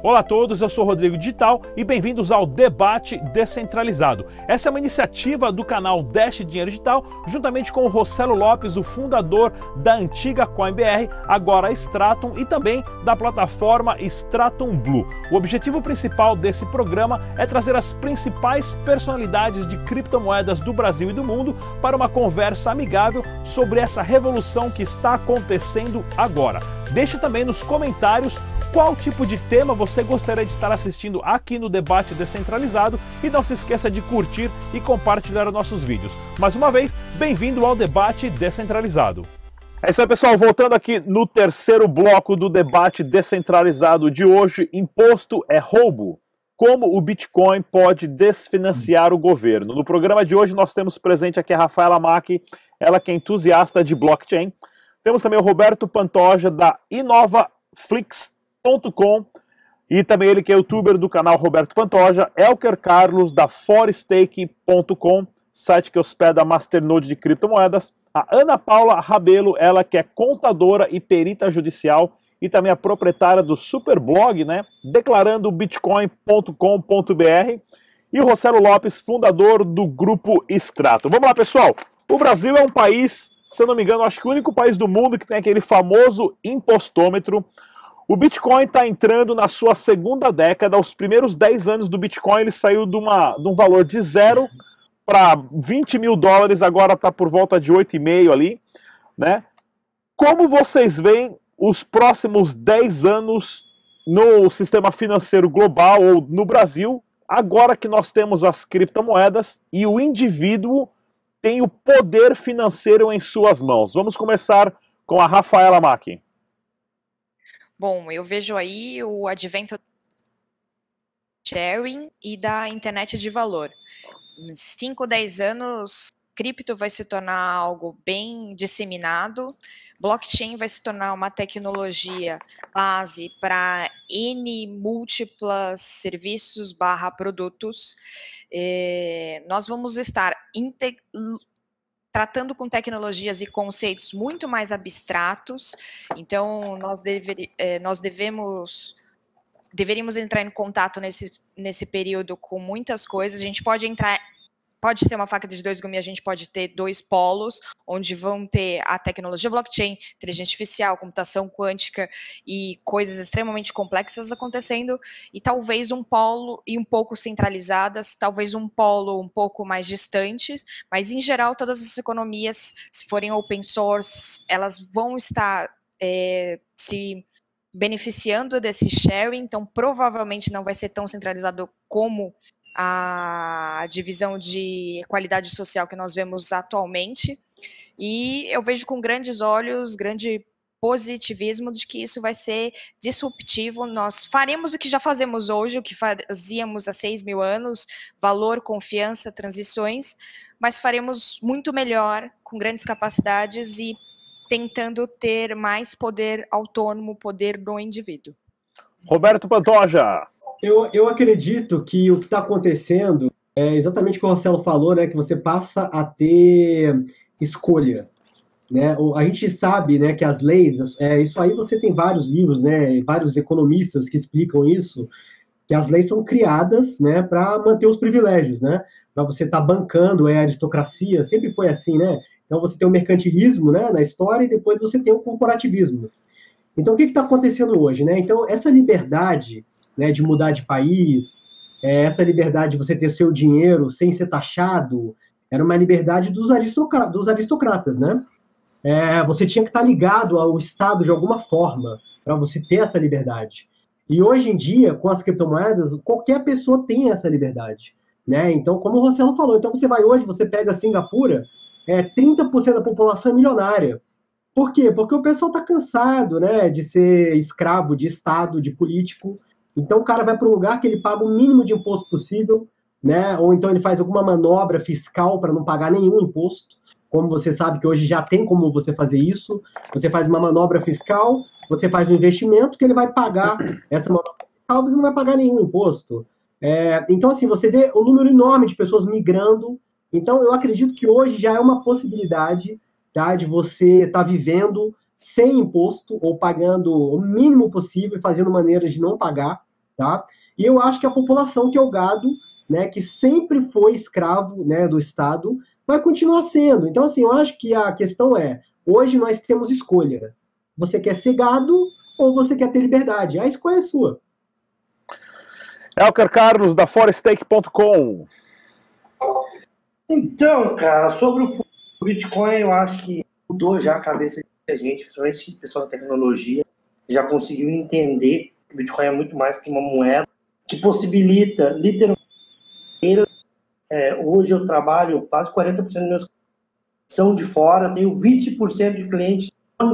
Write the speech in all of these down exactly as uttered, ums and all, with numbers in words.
Olá a todos, eu sou Rodrigo Digital e bem-vindos ao Debate Descentralizado. Essa é uma iniciativa do canal Dash Dinheiro Digital, juntamente com o Rossello Lopes, o fundador da antiga CoinBR, agora Stratum, e também da plataforma Stratum Blue. O objetivo principal desse programa é trazer as principais personalidades de criptomoedas do Brasil e do mundo para uma conversa amigável sobre essa revolução que está acontecendo agora. Deixe também nos comentários qual tipo de tema você gostaria de estar assistindo aqui no Debate Descentralizado e não se esqueça de curtir e compartilhar nossos vídeos. Mais uma vez, bem-vindo ao Debate Descentralizado. É isso aí, pessoal, voltando aqui no terceiro bloco do Debate Descentralizado de hoje, imposto é roubo? Como o Bitcoin pode desfinanciar o governo? No programa de hoje nós temos presente aqui a Rafaela Mack, ela que é entusiasta de blockchain. Temos também o Roberto Pantoja da inovaflix ponto com e também ele que é youtuber do canal Roberto Pantoja, Elker Carlos da forstake ponto com, site que hospeda a masternode de criptomoedas, a Ana Paula Rabelo, ela que é contadora e perita judicial e também a proprietária do Superblog, né, declarando bitcoin ponto com ponto br, e o Rossello Lopes, fundador do grupo Stratum. Vamos lá, pessoal. O Brasil é um país, se eu não me engano, acho que o único país do mundo que tem aquele famoso impostômetro. O Bitcoin está entrando na sua segunda década. Os primeiros dez anos do Bitcoin ele saiu de, uma, de um valor de zero para vinte mil dólares, agora está por volta de oito vírgula cinco ali, né? Como vocês veem os próximos dez anos no sistema financeiro global ou no Brasil, agora que nós temos as criptomoedas e o indivíduo tem o poder financeiro em suas mãos? Vamos começar com a Rafaela Mack. Bom, eu vejo aí o advento do sharing e da internet de valor. Em cinco, dez anos, cripto vai se tornar algo bem disseminado, blockchain vai se tornar uma tecnologia base para N múltiplas serviços barra produtos. É, nós vamos estar inte- tratando com tecnologias e conceitos muito mais abstratos, então nós, dever, eh, nós devemos, deveríamos entrar em contato nesse, nesse período com muitas coisas. A gente pode entrar, pode ser uma faca de dois gumes, a gente pode ter dois polos, onde vão ter a tecnologia blockchain, inteligência artificial, computação quântica e coisas extremamente complexas acontecendo, e talvez um polo e um pouco centralizadas, talvez um polo um pouco mais distantes, mas em geral todas as economias, se forem open source, elas vão estar é, se beneficiando desse sharing, então provavelmente não vai ser tão centralizado como a divisão de qualidade social que nós vemos atualmente, e eu vejo com grandes olhos, grande positivismo de que isso vai ser disruptivo. Nós faremos o que já fazemos hoje, o que fazíamos há seis mil anos, valor, confiança, transições, mas faremos muito melhor, com grandes capacidades e tentando ter mais poder autônomo, poder do indivíduo. Roberto Pantoja. Eu, eu acredito que o que está acontecendo é exatamente o que o Rossello falou, né? Que você passa a ter escolha, né? A gente sabe, né, que as leis, é, isso aí você tem vários livros, né? Vários economistas que explicam isso, que as leis são criadas, né, para manter os privilégios, né? Para você estar tá bancando é, a aristocracia, sempre foi assim, né? Então você tem o mercantilismo, né, na história, e depois você tem o corporativismo. Então, o que está acontecendo hoje, né? Então, essa liberdade, né, de mudar de país, é, essa liberdade de você ter seu dinheiro sem ser taxado, era uma liberdade dos, aristocra dos aristocratas, né? É, você tinha que estar ligado ao Estado de alguma forma para você ter essa liberdade. E hoje em dia, com as criptomoedas, qualquer pessoa tem essa liberdade, né? Então, como o Rossello falou, então você vai hoje, você pega Singapura, é, trinta por cento da população é milionária. Por quê? Porque o pessoal está cansado, né, de ser escravo de Estado, de político. Então o cara vai para um lugar que ele paga o mínimo de imposto possível, né, ou então ele faz alguma manobra fiscal para não pagar nenhum imposto. Como você sabe que hoje já tem como você fazer isso. Você faz uma manobra fiscal, você faz um investimento que ele vai pagar essa manobra fiscal, você não vai pagar nenhum imposto. É, então, assim, você vê um número enorme de pessoas migrando. Então, eu acredito que hoje já é uma possibilidade, tá, de você estar tá vivendo sem imposto ou pagando o mínimo possível e fazendo maneiras de não pagar, tá? E eu acho que a população, que é o gado, né, que sempre foi escravo, né, do Estado, vai continuar sendo. Então, assim, eu acho que a questão é, hoje nós temos escolha. Você quer ser gado ou você quer ter liberdade? A escolha é sua. Elker Carlos, da forestake ponto com. Então, cara, sobre o Bitcoin, eu acho que mudou já a cabeça de muita gente, principalmente o pessoal da tecnologia, já conseguiu entender que o Bitcoin é muito mais que uma moeda que possibilita, literalmente, é, hoje eu trabalho, quase quarenta por cento dos meus clientes são de fora, tenho vinte por cento de clientes,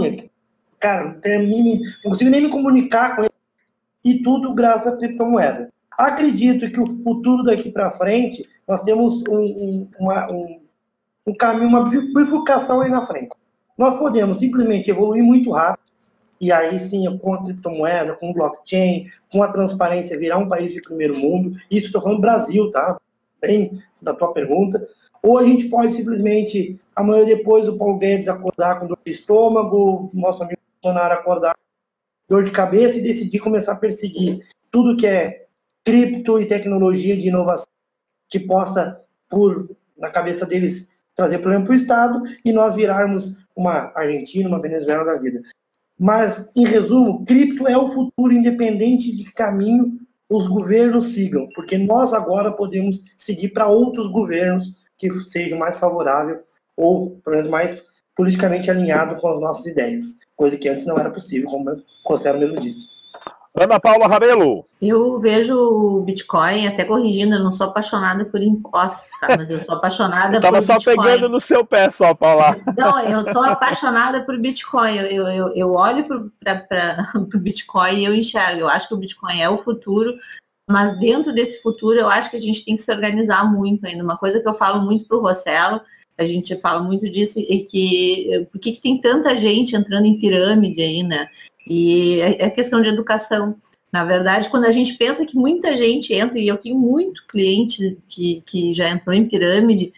cara, não, tenho, não consigo nem me comunicar com eles, e tudo graças à criptomoeda. Acredito que o futuro daqui para frente, nós temos um, um, uma, um, um caminho, uma bifurcação aí na frente. Nós podemos simplesmente evoluir muito rápido, e aí sim, com a criptomoeda, com o blockchain, com a transparência, virar um país de primeiro mundo. Isso estou falando do Brasil, tá? Bem da tua pergunta. Ou a gente pode simplesmente, amanhã depois, o Paulo Guedes acordar com dor de estômago, o nosso amigo Bolsonaro acordar com dor de cabeça e decidir começar a perseguir tudo que é cripto e tecnologia de inovação que possa, por na cabeça deles, trazer problema para o Estado e nós virarmos uma Argentina, uma Venezuela da vida. Mas, em resumo, cripto é o futuro, independente de que caminho os governos sigam, porque nós agora podemos seguir para outros governos que sejam mais favoráveis ou, pelo menos, mais politicamente alinhado com as nossas ideias, coisa que antes não era possível, como o Costello mesmo disse. Ana Paula Rabelo. Eu vejo o Bitcoin, até corrigindo, eu não sou apaixonada por impostos, tá? Mas eu sou apaixonada por Bitcoin. Tava só pegando no seu pé, só, Paula. Não, eu sou apaixonada por Bitcoin. Eu, eu, eu olho para o Bitcoin e eu enxergo. Eu acho que o Bitcoin é o futuro, mas dentro desse futuro eu acho que a gente tem que se organizar muito ainda. Uma coisa que eu falo muito para o Rossello, a gente fala muito disso, é que por que tem tanta gente entrando em pirâmide aí, né? E é questão de educação. Na verdade, quando a gente pensa que muita gente entra, e eu tenho muito clientes que, que já entrou em pirâmide,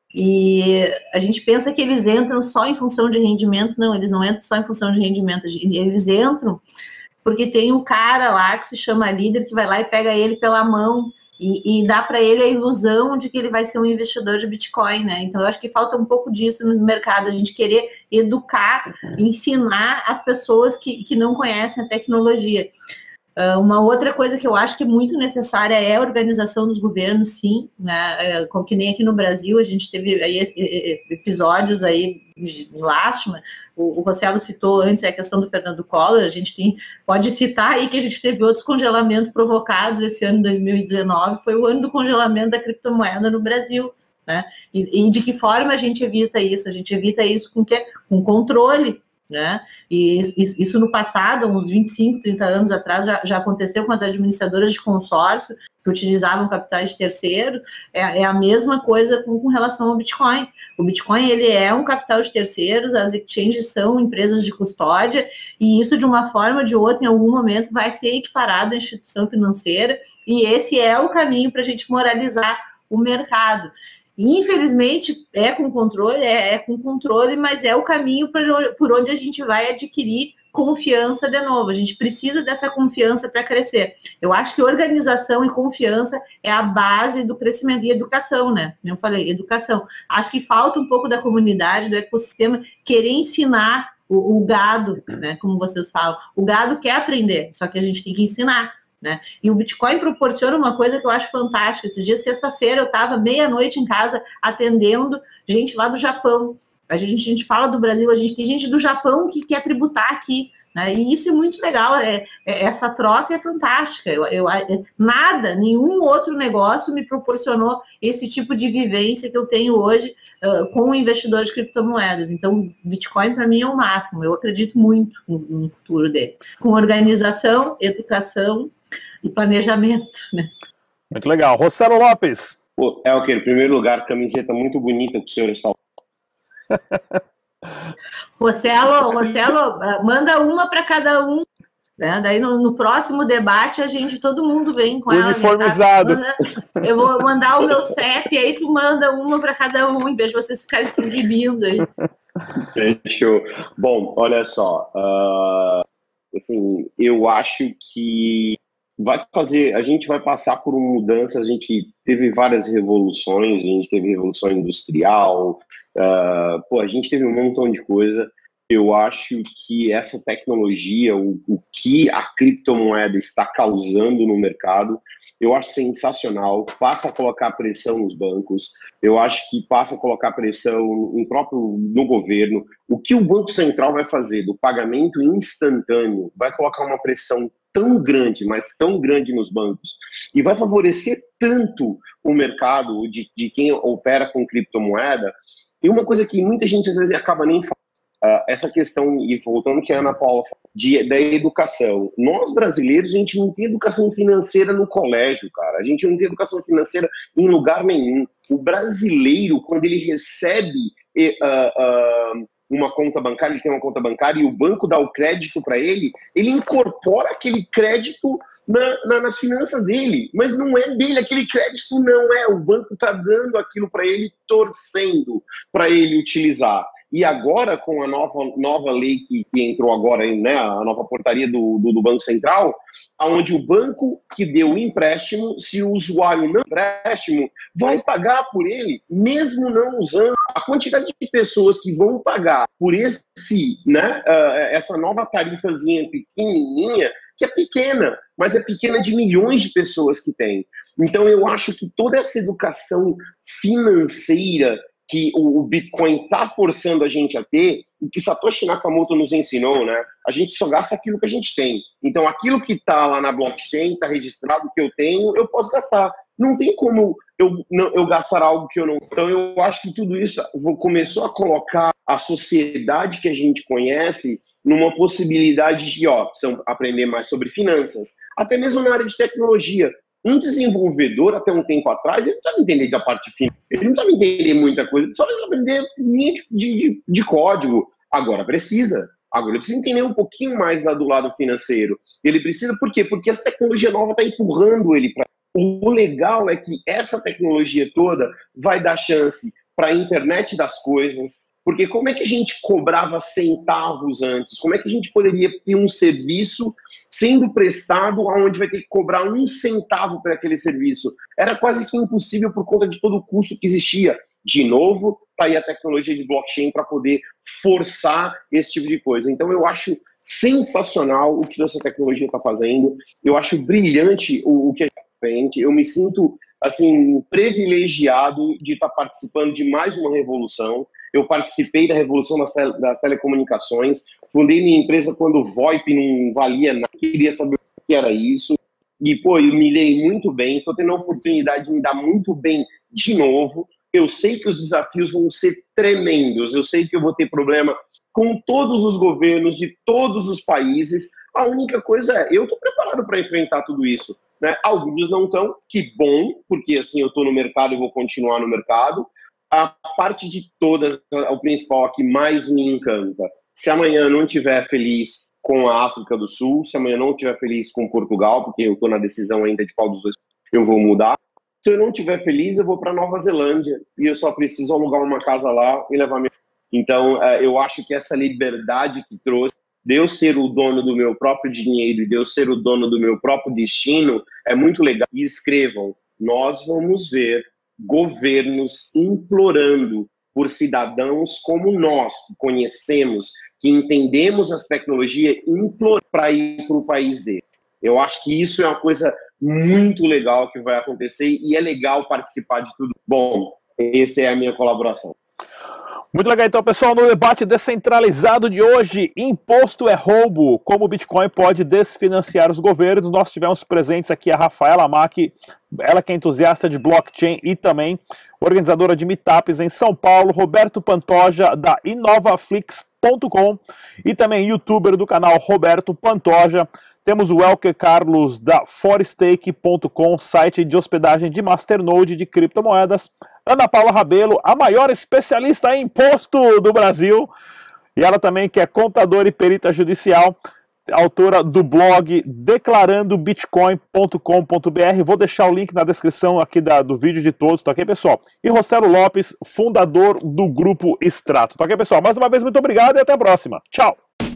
e a gente pensa que eles entram só em função de rendimento. Não, eles não entram só em função de rendimento, eles entram porque tem um cara lá que se chama líder, que vai lá e pega ele pela mão e, e dá para ele a ilusão de que ele vai ser um investidor de Bitcoin, né? Então eu acho que falta um pouco disso no mercado, a gente querer educar, ensinar as pessoas que, que não conhecem a tecnologia. Uh, uma outra coisa que eu acho que é muito necessária é a organização dos governos, sim, né? Como que nem aqui no Brasil, a gente teve aí episódios aí de lástima, o, o Rossello citou antes a questão do Fernando Collor, a gente tem, pode citar aí que a gente teve outros congelamentos provocados esse ano, dois mil e dezenove, foi o ano do congelamento da criptomoeda no Brasil, né? E, e de que forma a gente evita isso? A gente evita isso com que? Com controle, né? E isso no passado, uns vinte e cinco, trinta anos atrás, já, já aconteceu com as administradoras de consórcio que utilizavam capitais de terceiros. É, é a mesma coisa com, com relação ao Bitcoin. O Bitcoin, ele é um capital de terceiros, as exchanges são empresas de custódia, e isso, de uma forma ou de outra, em algum momento, vai ser equiparado à instituição financeira, e esse é o caminho para a gente moralizar o mercado. Infelizmente, é com controle, é, é com controle, mas é o caminho por, por onde a gente vai adquirir confiança de novo. A gente precisa dessa confiança para crescer. Eu acho que organização e confiança é a base do crescimento, e educação, né? Como eu falei, educação. Acho que falta um pouco da comunidade, do ecossistema, querer ensinar o, o gado, né? Como vocês falam. O gado quer aprender, só que a gente tem que ensinar. Né? E o Bitcoin proporciona uma coisa que eu acho fantástica. Esses dias, sexta-feira, eu estava meia-noite em casa atendendo gente lá do Japão. A gente, a gente fala do Brasil, a gente tem gente do Japão que quer tributar aqui, né? E isso é muito legal, é, é, essa troca é fantástica. Eu, eu, é, nada, nenhum outro negócio me proporcionou esse tipo de vivência que eu tenho hoje uh, com o investidor de criptomoedas. Então, Bitcoin para mim é o máximo, eu acredito muito no, no futuro dele. Com organização, educação e planejamento, né? Muito legal. Rossello Lopes. Pô, Elker, em primeiro lugar, camiseta muito bonita que o senhor está. Rossello, Rossello, manda uma para cada um, né? Daí no, no próximo debate a gente, todo mundo vem com ela. Uniformizado. Eu vou mandar o meu C E P, aí tu manda uma para cada um, em vez de vocês ficarem se exibindo aí. Fechou. Bom, olha só, uh, assim, eu acho que vai fazer, a gente vai passar por mudanças, a gente teve várias revoluções, a gente teve revolução industrial, uh, pô, a gente teve um montão de coisa. Eu acho que essa tecnologia, o, o que a criptomoeda está causando no mercado, eu acho sensacional, passa a colocar pressão nos bancos, eu acho que passa a colocar pressão no próprio no governo. O que o Banco Central vai fazer do pagamento instantâneo vai colocar uma pressão tão grande, mas tão grande nos bancos, e vai favorecer tanto o mercado de, de quem opera com criptomoeda. E uma coisa que muita gente às vezes acaba nem falando, Uh, essa questão, e voltando que a Ana Paula falou, de, da educação. Nós, brasileiros, a gente não tem educação financeira no colégio, cara. A gente não tem educação financeira em lugar nenhum. O brasileiro, quando ele recebe uh, uh, uma conta bancária, ele tem uma conta bancária e o banco dá o crédito para ele, ele incorpora aquele crédito na, na, nas finanças dele. Mas não é dele, aquele crédito não é. O banco está dando aquilo para ele, torcendo para ele utilizar. E agora, com a nova, nova lei que, que entrou agora, né, a nova portaria do, do, do Banco Central, onde o banco que deu o empréstimo, se o usuário não empréstimo, vai pagar por ele, mesmo não usando. A quantidade de pessoas que vão pagar por esse, né, uh, essa nova tarifazinha pequenininha, que é pequena, mas é pequena de milhões de pessoas que tem. Então, eu acho que toda essa educação financeira que o Bitcoin está forçando a gente a ter, o que Satoshi Nakamoto nos ensinou, né? A gente só gasta aquilo que a gente tem. Então, aquilo que está lá na blockchain, está registrado, que eu tenho, eu posso gastar. Não tem como eu, não, eu gastar algo que eu não... Então, eu acho que tudo isso começou a colocar a sociedade que a gente conhece numa possibilidade de, ó, precisam aprender mais sobre finanças, até mesmo na área de tecnologia. Um desenvolvedor, até um tempo atrás, ele não sabe entender da parte financeira, ele não sabe entender muita coisa, ele só vai aprender linha de, de, de código. Agora precisa. Agora ele precisa entender um pouquinho mais do lado financeiro. Ele precisa, por quê? Porque essa tecnologia nova está empurrando ele para... O legal é que essa tecnologia toda vai dar chance para a internet das coisas, porque como é que a gente cobrava centavos antes? Como é que a gente poderia ter um serviço sendo prestado onde vai ter que cobrar um centavo por aquele serviço? Era quase que impossível por conta de todo o custo que existia. De novo, está aí a tecnologia de blockchain para poder forçar esse tipo de coisa. Então eu acho sensacional o que essa tecnologia está fazendo, eu acho brilhante o, o que a gente frente. Eu me sinto assim privilegiado de estar tá participando de mais uma revolução. Eu participei da revolução das, tele, das telecomunicações, fundei minha empresa quando o VoIP não valia nada, queria saber o que era isso, e pô, eu me dei muito bem, estou tendo a oportunidade de me dar muito bem de novo. Eu sei que os desafios vão ser tremendos, eu sei que eu vou ter problema com todos os governos de todos os países. A única coisa é, eu estou preparado para enfrentar tudo isso, né? Alguns não estão, que bom, porque assim eu estou no mercado e vou continuar no mercado. A parte de todas, o principal que mais me encanta, se amanhã não estiver feliz com a África do Sul, se amanhã não estiver feliz com Portugal, porque eu estou na decisão ainda de qual dos dois eu vou mudar, se eu não estiver feliz, eu vou para Nova Zelândia e eu só preciso alugar uma casa lá e levar minha... Então, eu acho que essa liberdade que trouxe, de eu ser o dono do meu próprio dinheiro e de eu ser o dono do meu próprio destino, é muito legal. E escrevam, nós vamos ver governos implorando por cidadãos como nós, que conhecemos, que entendemos as tecnologias, implorando para ir para o país dele. Eu acho que isso é uma coisa muito legal que vai acontecer e é legal participar de tudo. Bom, essa é a minha colaboração. Muito legal, então, pessoal, no debate descentralizado de hoje, imposto é roubo, como o Bitcoin pode desfinanciar os governos. Nós tivemos presentes aqui a Rafaela Mack, ela que é entusiasta de blockchain e também organizadora de meetups em São Paulo, Roberto Pantoja, da inovaflix ponto com e também youtuber do canal Roberto Pantoja. Temos o Elker Carlos, da forstake ponto com, site de hospedagem de Masternode de criptomoedas. Ana Paula Rabelo, a maior especialista em imposto do Brasil. E ela também que é contadora e perita judicial, autora do blog declarando bitcoin ponto com ponto br. Vou deixar o link na descrição aqui da, do vídeo de todos, tá ok, pessoal? E Rossello Lopes, fundador do Grupo Extrato. Tá ok, pessoal? Mais uma vez, muito obrigado e até a próxima. Tchau!